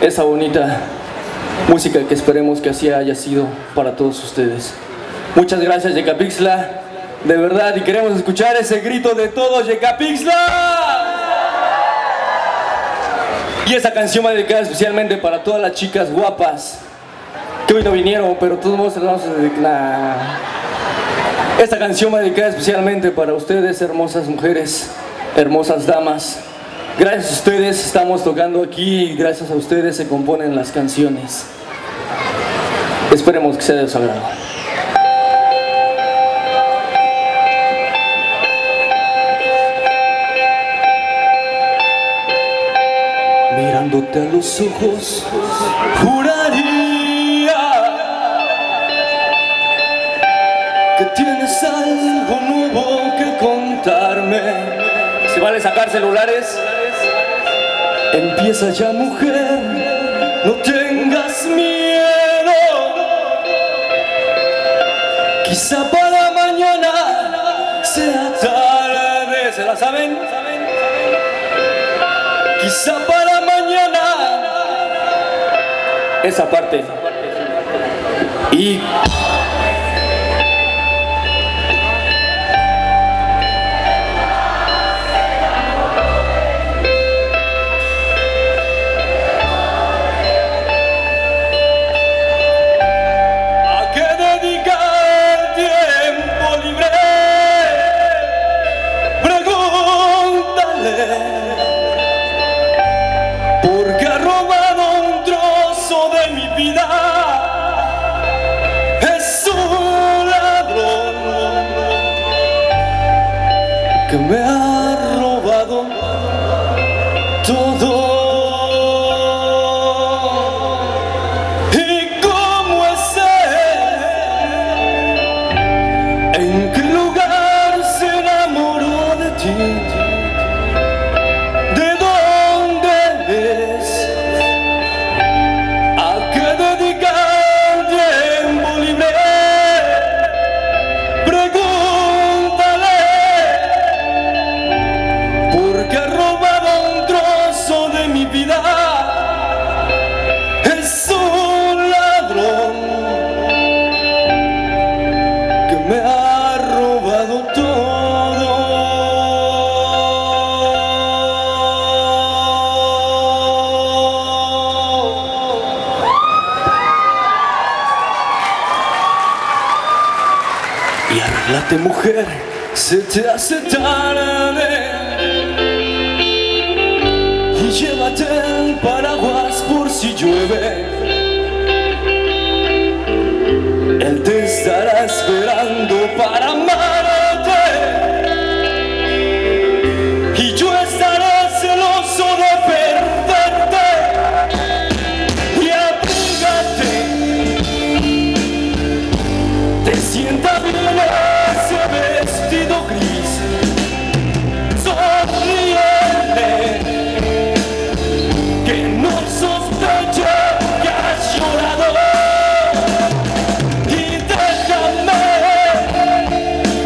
esa bonita música que esperemos que así haya sido para todos ustedes. Muchas gracias, Yecapixtla, de verdad, y queremos escuchar ese grito de todos, Yecapixtla. Y esa canción va dedicada especialmente para todas las chicas guapas que hoy no vinieron, pero todos modos les vamos a dedicar. Esta canción va dedicada especialmente para ustedes, hermosas mujeres, hermosas damas. Gracias a ustedes estamos tocando aquí y gracias a ustedes se componen las canciones. Esperemos que sea de su agrado. Mirándote a los ojos, juraría que tienes algo nuevo que contarme. ¿Se vale sacar celulares? Empieza ya, mujer, no tengas miedo. Quizá para mañana sea tarde. ¿Se la saben? Quizá para mañana. Esa parte. Y que me ha robado todo. ¿Y cómo es él? ¿En qué lugar se enamoró de ti? ¿De dónde es? ¿A qué dedicar tiempo libre? Y arréglate, mujer, se te hace tarde. Y llévate el paraguas por si llueve. Él te estará esperando para amarte. Y yo estaré celoso de perderte. Y abrígate. Te sienta bien ese vestido gris, sonríele, que no sospeche que has llorado. Y déjame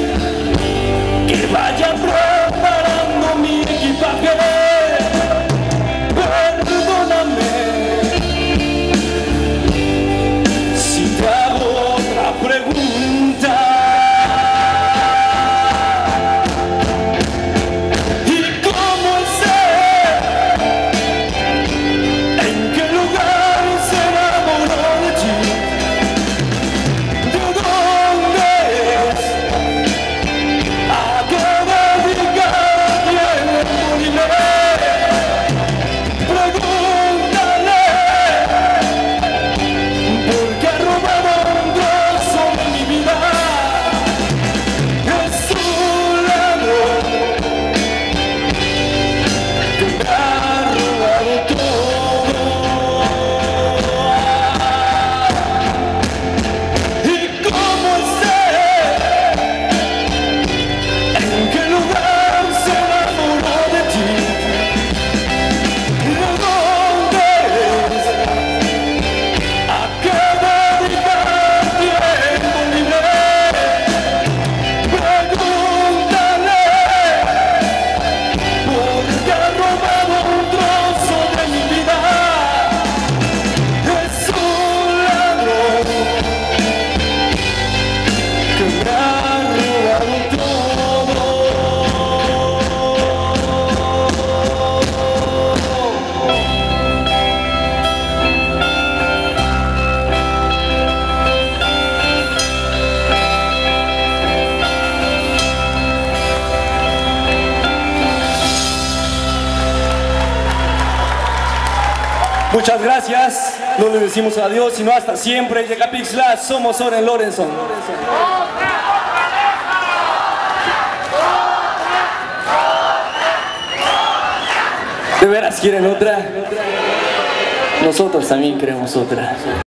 Muchas gracias, no le decimos adiós, sino hasta siempre. Llega Pixla, somos Zoren Lorenzon. ¿De veras quieren otra? Nosotros también queremos otra.